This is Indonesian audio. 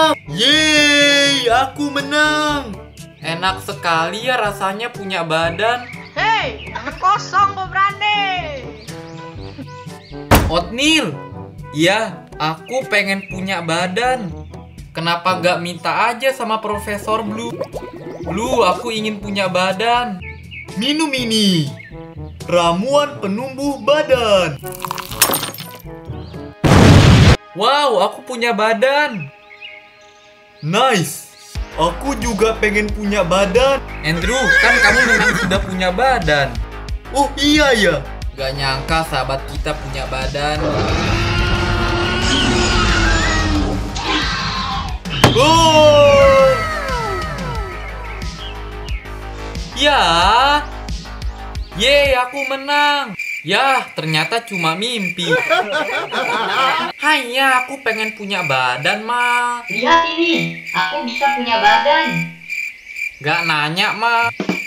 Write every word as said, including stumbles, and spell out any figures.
Yeay, aku menang. Enak sekali ya rasanya punya badan. Hei, tangan kosong kok berani. Oatmeal, iya, aku pengen punya badan. Kenapa gak minta aja sama Profesor Blue? Blue, aku ingin punya badan. Minum ini, ramuan penumbuh badan. Wow, aku punya badan. Nice, aku juga pengen punya badan. Andrew, kan kamu memang sudah punya badan. Oh iya ya. Gak nyangka sahabat kita punya badan. Oh! Ya. Yeay, aku menang. Yah, ternyata cuma mimpi. Hai ya, aku pengen punya badan, Ma. Lihat ini, aku bisa punya badan. Gak nanya, Ma.